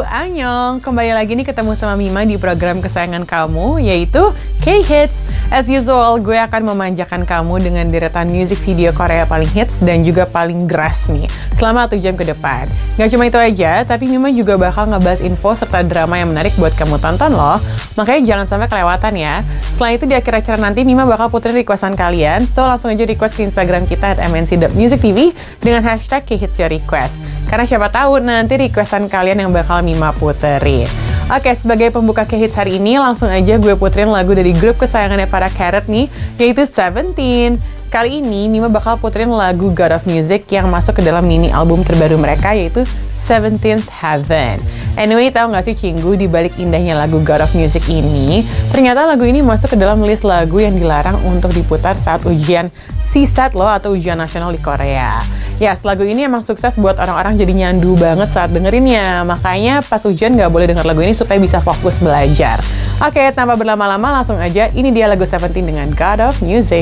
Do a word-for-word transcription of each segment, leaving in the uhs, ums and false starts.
Annyeong, kembali lagi nih ketemu sama Mima di program kesayangan kamu, yaitu K-Hits. As usual, gue akan memanjakan kamu dengan deretan music video Korea paling hits dan juga paling geras nih, selama satu jam ke depan. Gak cuma itu aja, tapi Mima juga bakal ngebahas info serta drama yang menarik buat kamu tonton loh, makanya jangan sampai kelewatan ya. Selain itu, di akhir acara nanti Mima bakal puterin requestan kalian, so langsung aja request ke Instagram kita at m n c dot music t v dengan hashtag K-Hits Your Request. Karena siapa tahu nanti requestan kalian yang bakal Mima puterin. Oke, sebagai pembuka K-Hits hari ini, langsung aja gue puterin lagu dari grup kesayangannya para Carrot nih, yaitu Seventeen. Kali ini, Mima bakal puterin lagu God of Music yang masuk ke dalam mini album terbaru mereka, yaitu Seventeenth Heaven. Anyway, tahu nggak sih Cinggu, di balik indahnya lagu God of Music ini, ternyata lagu ini masuk ke dalam list lagu yang dilarang untuk diputar saat ujian C S A T loh, atau ujian nasional di Korea. Ya, yes, lagu ini emang sukses buat orang-orang jadi nyandu banget saat dengerinnya. Makanya pas ujian nggak boleh denger lagu ini supaya bisa fokus belajar. Oke, tanpa berlama-lama langsung aja, ini dia lagu Seventeen dengan God of Music.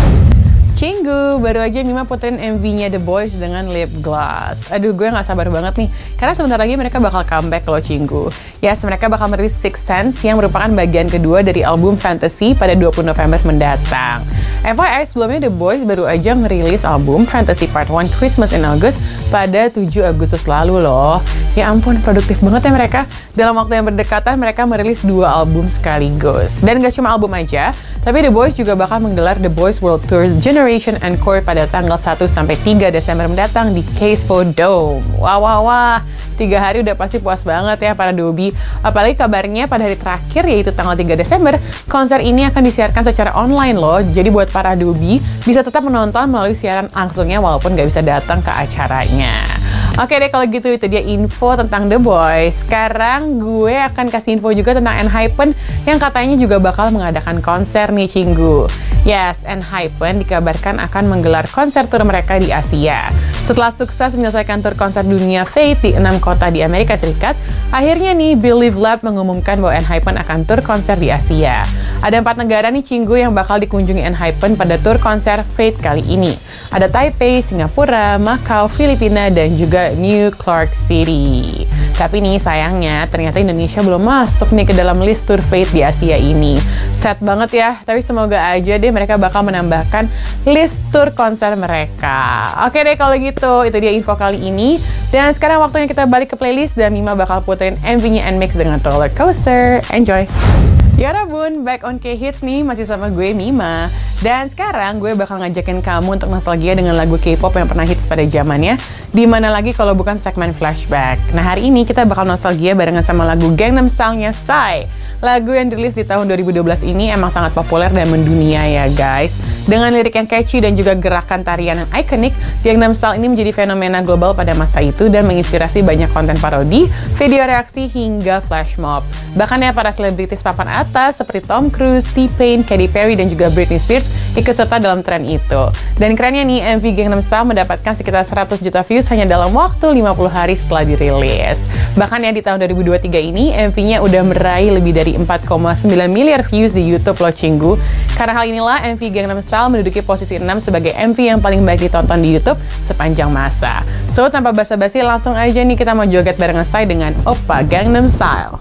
Cinggu, baru aja Mima puterin M V-nya The Boys dengan Lip Gloss. Aduh, gue gak sabar banget nih, karena sebentar lagi mereka bakal comeback loh Cinggu. Yes, mereka bakal merilis Sixth Sense yang merupakan bagian kedua dari album Fantasy pada dua puluh November mendatang. F Y I, sebelumnya The Boys baru aja merilis album Fantasy Part one Christmas in August pada tujuh Agustus lalu loh. Ya ampun, produktif banget ya mereka. Dalam waktu yang berdekatan, mereka merilis dua album sekaligus. Dan gak cuma album aja, tapi The Boys juga bakal menggelar The Boys World Tour Generation Encore pada tanggal satu sampai tiga Desember mendatang di K S P O Dome. Wah, wah, wah. Tiga hari udah pasti puas banget ya para Dobi. Apalagi kabarnya pada hari terakhir, yaitu tanggal tiga Desember, konser ini akan disiarkan secara online loh. Jadi buat para Dobi bisa tetap menonton melalui siaran langsungnya walaupun gak bisa datang ke acaranya. Oke deh, kalau gitu itu dia info tentang The Boys. Sekarang gue akan kasih info juga tentang ENHYPEN yang katanya juga bakal mengadakan konser nih Cinggu. Yes, ENHYPEN dikabarkan akan menggelar konser tur mereka di Asia. Setelah sukses menyelesaikan tur konser dunia Fate di enam kota di Amerika Serikat, akhirnya nih Believe Lab mengumumkan bahwa ENHYPEN akan tur konser di Asia. Ada empat negara nih Cinggu yang bakal dikunjungi ENHYPEN pada tur konser Fate kali ini. Ada Taipei, Singapura, Macau, Filipina, dan juga New Clark City. Tapi nih sayangnya ternyata Indonesia belum masuk nih ke dalam list tour Fate di Asia ini. Sad banget ya, tapi semoga aja deh mereka bakal menambahkan list tour konser mereka. Oke deh kalau gitu, itu dia info kali ini. Dan sekarang waktunya kita balik ke playlist dan Mima bakal puterin M V-nya N M I X dengan Roller Coaster. Enjoy! Yara bun, back on K-Hits nih, masih sama gue Mima. Dan sekarang gue bakal ngajakin kamu untuk nostalgia dengan lagu K-pop yang pernah hits pada zamannya. Dimana lagi kalau bukan segmen flashback. Nah hari ini kita bakal nostalgia barengan sama lagu Gangnam Style-nya Psy. Lagu yang dirilis di tahun dua ribu dua belas ini emang sangat populer dan mendunia ya guys. Dengan lirik yang catchy dan juga gerakan tarian yang ikonik, Gangnam Style ini menjadi fenomena global pada masa itu dan menginspirasi banyak konten parodi, video reaksi, hingga flash mob. Bahkan ya para selebritis papan atas seperti Tom Cruise, T-Pain, Katy Perry, dan juga Britney Spears ikut serta dalam tren itu. Dan kerennya nih, M V Gangnam Style mendapatkan sekitar seratus juta views hanya dalam waktu lima puluh hari setelah dirilis. Bahkan ya di tahun dua ribu dua puluh tiga ini, M V-nya udah meraih lebih dari empat koma sembilan miliar views di YouTube loh Cinggu. Karena hal inilah, M V Gangnam Style menduduki posisi enam sebagai M V yang paling baik ditonton di YouTube sepanjang masa. So, tanpa basa-basi, langsung aja nih kita mau joget barengan Psy dengan Oppa Gangnam Style.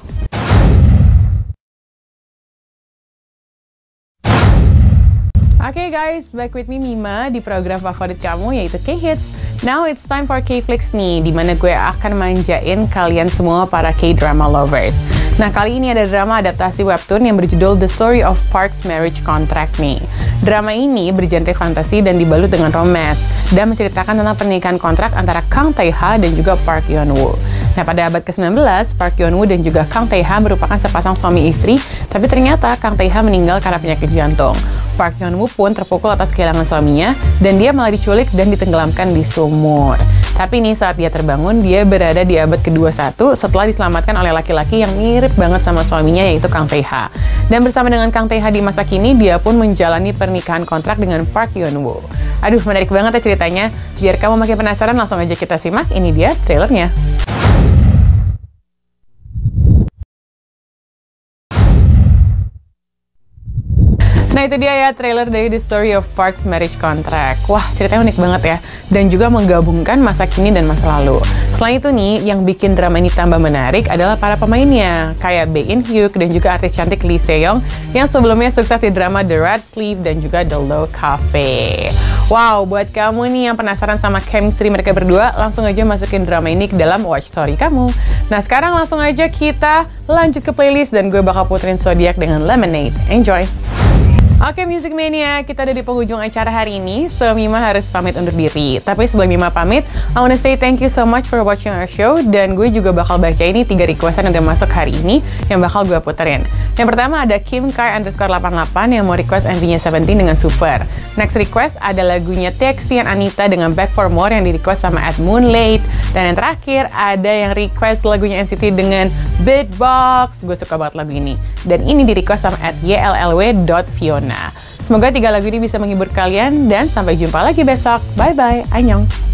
Oke okay guys, back with me Mima di program favorit kamu yaitu K-Hits. Now it's time for K-Flix nih, dimana gue akan manjain kalian semua para K-drama lovers. Nah kali ini ada drama adaptasi webtoon yang berjudul The Story of Park's Marriage Contract nih. Drama ini bergenre fantasi dan dibalut dengan romance dan menceritakan tentang pernikahan kontrak antara Kang Tae-ha dan juga Park Yeon-woo. Nah pada abad ke sembilan belas, Park Yeon-woo dan juga Kang Tae-ha merupakan sepasang suami istri, tapi ternyata Kang Tae-ha meninggal karena penyakit jantung. Park Yeon-woo pun terpukul atas kehilangan suaminya dan dia malah diculik dan ditenggelamkan di sumur. Tapi nih saat dia terbangun, dia berada di abad ke dua puluh satu setelah diselamatkan oleh laki-laki yang mirip banget sama suaminya yaitu Kang Tae-ha. Dan bersama dengan Kang Tae-ha di masa kini, dia pun menjalani pernikahan kontrak dengan Park Yeon-woo. Aduh, menarik banget ya ceritanya. Biar kamu makin penasaran, langsung aja kita simak. Ini dia trailernya. Nah itu dia ya trailer dari The Story of Park's Marriage Contract. Wah ceritanya unik banget ya, dan juga menggabungkan masa kini dan masa lalu. Selain itu nih, yang bikin drama ini tambah menarik adalah para pemainnya, kayak Bae In Hyuk dan juga artis cantik Lee Se Young yang sebelumnya sukses di drama The Red Sleeve dan juga The Low Cafe. Wow, buat kamu nih yang penasaran sama chemistry mereka berdua, langsung aja masukin drama ini ke dalam watch story kamu. Nah sekarang langsung aja kita lanjut ke playlist dan gue bakal puterin Zodiac dengan Lemonade. Enjoy! Oke Music Mania, kita ada di penghujung acara hari ini, so Mima harus pamit undur diri. Tapi sebelum Mima pamit, I wanna say thank you so much for watching our show, dan gue juga bakal baca ini tiga requestan yang udah masuk hari ini yang bakal gue puterin. Yang pertama ada Kim Kai underscore delapan delapan yang mau request M V-nya Seventeen dengan Super. Next request ada lagunya T X T and Anita dengan Back for More yang di request sama At Moonlight. Dan yang terakhir ada yang request lagunya N C T dengan Beatbox. Gue suka banget lagu ini. Dan ini di request sama at y l l w dot fiona. Semoga tiga lagu ini bisa menghibur kalian dan sampai jumpa lagi besok. Bye bye, annyeong.